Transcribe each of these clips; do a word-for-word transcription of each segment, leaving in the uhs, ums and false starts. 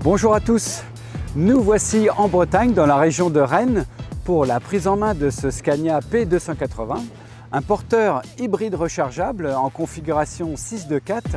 Bonjour à tous, nous voici en Bretagne, dans la région de Rennes, pour la prise en main de ce Scania P deux cent quatre-vingts, un porteur hybride rechargeable en configuration six deux quatre.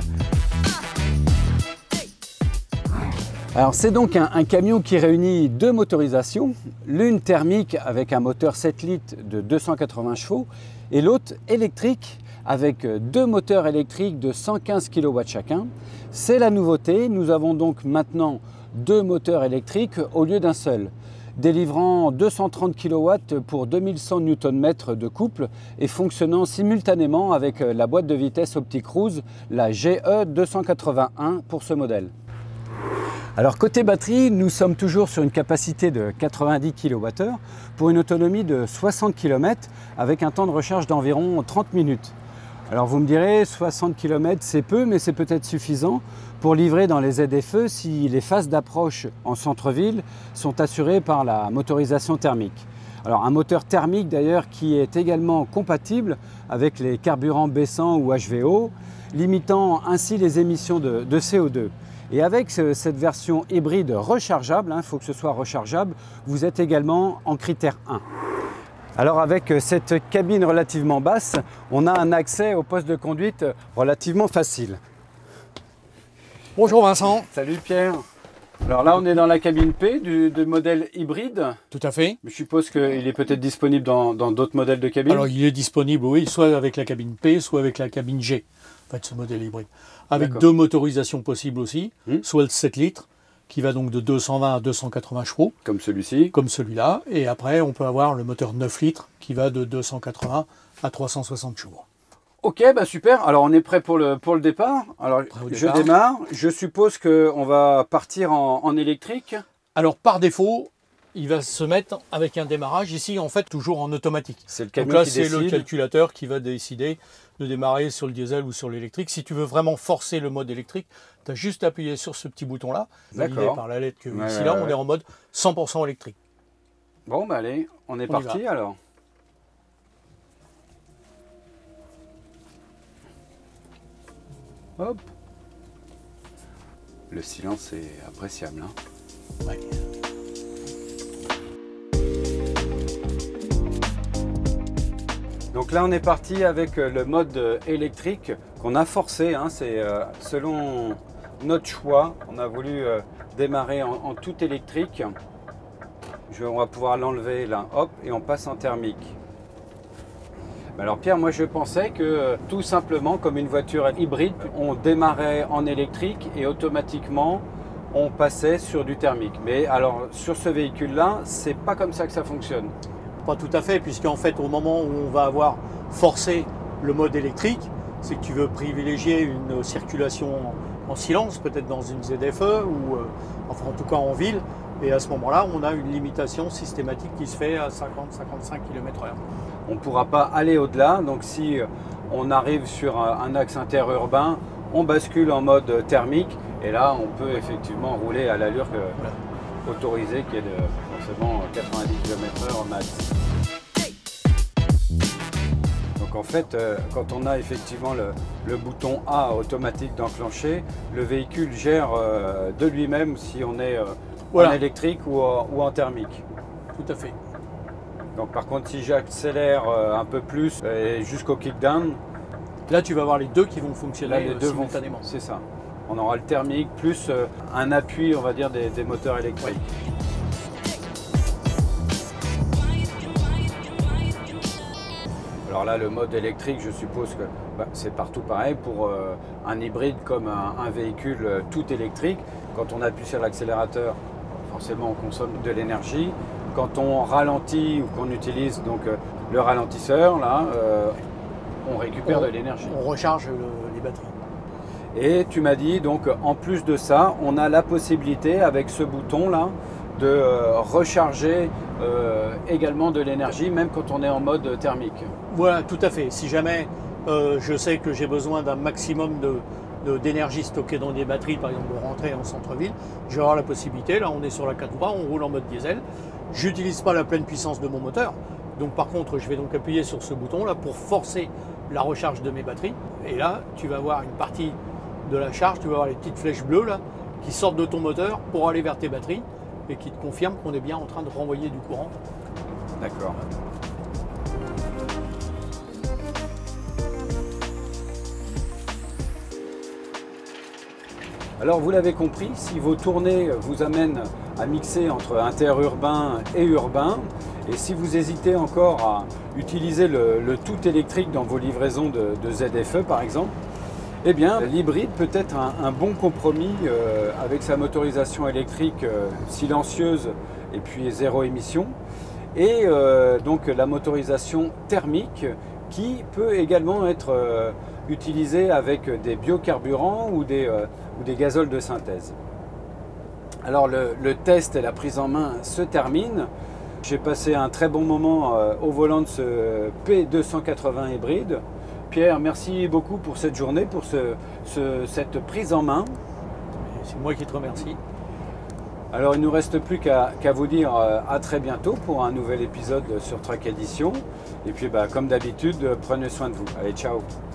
Alors c'est donc un, un camion qui réunit deux motorisations, l'une thermique avec un moteur sept litres de deux cent quatre-vingts chevaux et l'autre électrique avec deux moteurs électriques de cent quinze kilowatts chacun. C'est la nouveauté, nous avons donc maintenant deux moteurs électriques au lieu d'un seul, délivrant deux cent trente kilowatts pour deux mille cent newton-mètres de couple et fonctionnant simultanément avec la boîte de vitesse OptiCruise, la G E deux cent quatre-vingt-un pour ce modèle. Alors côté batterie, nous sommes toujours sur une capacité de quatre-vingt-dix kilowattheures pour une autonomie de soixante kilomètres avec un temps de recharge d'environ trente minutes. Alors vous me direz, soixante kilomètres c'est peu, mais c'est peut-être suffisant pour livrer dans les Z F E si les phases d'approche en centre-ville sont assurées par la motorisation thermique. Alors un moteur thermique d'ailleurs qui est également compatible avec les carburants B cent ou H V O, limitant ainsi les émissions de, de C O deux. Et avec ce, cette version hybride rechargeable, il hein, faut que ce soit rechargeable, vous êtes également en critère un. Alors avec cette cabine relativement basse, on a un accès au poste de conduite relativement facile. Bonjour Vincent. Salut Pierre. Alors là on est dans la cabine P du, du modèle hybride. Tout à fait. Je suppose qu'il est peut-être disponible dans d'autres modèles de cabine. Alors il est disponible, oui, soit avec la cabine P, soit avec la cabine G, en fait ce modèle hybride. Avec deux motorisations possibles aussi, hmm. soit le sept litres, qui va donc de deux cent vingt à deux cent quatre-vingts chevaux. Comme celui-ci. Comme celui-là. Et après, on peut avoir le moteur neuf litres, qui va de deux cent quatre-vingts à trois cent soixante chevaux. Ok, bah super. Alors on est prêt pour le, pour le départ. Alors je départ. démarre. Je suppose qu'on va partir en, en électrique. Alors par défaut, il va se mettre avec un démarrage ici, en fait, toujours en automatique. C'est le camion Donc là, qui c'est décide. le calculateur qui va décider de démarrer sur le diesel ou sur l'électrique. Si tu veux vraiment forcer le mode électrique, tu as juste appuyé sur ce petit bouton-là, validé par la lettre que ouais, ici, ouais, là, ouais. on est en mode cent pour cent électrique. Bon, bah allez, on est on parti alors. Hop. Le silence est appréciable. Hein. Ouais. Donc là on est parti avec le mode électrique qu'on a forcé, hein, c'est euh, selon notre choix, on a voulu euh, démarrer en, en tout électrique. Je, on va pouvoir l'enlever là, hop, et on passe en thermique. Alors Pierre, moi je pensais que tout simplement comme une voiture hybride, on démarrait en électrique et automatiquement on passait sur du thermique. Mais alors sur ce véhicule là, c'est pas comme ça que ça fonctionne. Pas tout à fait, puisqu'en fait, au moment où on va avoir forcé le mode électrique, c'est que tu veux privilégier une circulation en silence, peut-être dans une Z F E, ou euh, enfin en tout cas en ville. Et à ce moment-là, on a une limitation systématique qui se fait à cinquante à cinquante-cinq kilomètres heure. On ne pourra pas aller au-delà, donc si on arrive sur un axe interurbain, on bascule en mode thermique, et là, on peut effectivement rouler à l'allure que... Voilà. autorisé qui est de forcément quatre-vingt-dix kilomètres heure au max. Donc en fait, euh, quand on a effectivement le, le bouton A automatique d'enclencher, le véhicule gère euh, de lui-même si on est euh, voilà. en électrique ou, ou en thermique. Tout à fait. Donc par contre, si j'accélère euh, un peu plus euh, jusqu'au kickdown, là tu vas avoir les deux qui vont fonctionner là, les deux simultanément. C'est ça. On aura le thermique plus euh, un appui, on va dire, des, des moteurs électriques. Alors là, le mode électrique, je suppose que bah, c'est partout pareil pour euh, un hybride comme un, un véhicule euh, tout électrique. Quand on appuie sur l'accélérateur, forcément, on consomme de l'énergie. Quand on ralentit ou qu'on utilise donc euh, le ralentisseur, là, euh, on récupère on, de l'énergie. On recharge le, les batteries. Et tu m'as dit, donc en plus de ça, on a la possibilité avec ce bouton là de euh, recharger euh, également de l'énergie, même quand on est en mode thermique. Voilà, tout à fait. Si jamais euh, je sais que j'ai besoin d'un maximum de, de, d'énergie stockée dans des batteries, par exemple de rentrer en centre-ville, je vais avoir la possibilité, là on est sur la quatre voies, on roule en mode diesel, j'utilise pas la pleine puissance de mon moteur, donc par contre je vais donc appuyer sur ce bouton là pour forcer la recharge de mes batteries, et là tu vas avoir une partie de la charge, tu vas avoir les petites flèches bleues là, qui sortent de ton moteur pour aller vers tes batteries et qui te confirment qu'on est bien en train de renvoyer du courant. D'accord. Alors vous l'avez compris, si vos tournées vous amènent à mixer entre interurbain et urbain, et si vous hésitez encore à utiliser le, le tout électrique dans vos livraisons de, de Z F E par exemple, eh bien l'hybride peut être un, un bon compromis euh, avec sa motorisation électrique euh, silencieuse et puis zéro émission, et euh, donc la motorisation thermique qui peut également être euh, utilisée avec des biocarburants ou des, euh, ou des gazoles de synthèse. Alors le, le test et la prise en main se terminent. J'ai passé un très bon moment euh, au volant de ce P deux cent quatre-vingts hybride. Pierre, merci beaucoup pour cette journée, pour ce, ce, cette prise en main. C'est moi qui te remercie. Alors il ne nous reste plus qu'à qu'à vous dire euh, à très bientôt pour un nouvel épisode sur Truck Edition. Et puis bah, comme d'habitude, prenez soin de vous. Allez, ciao!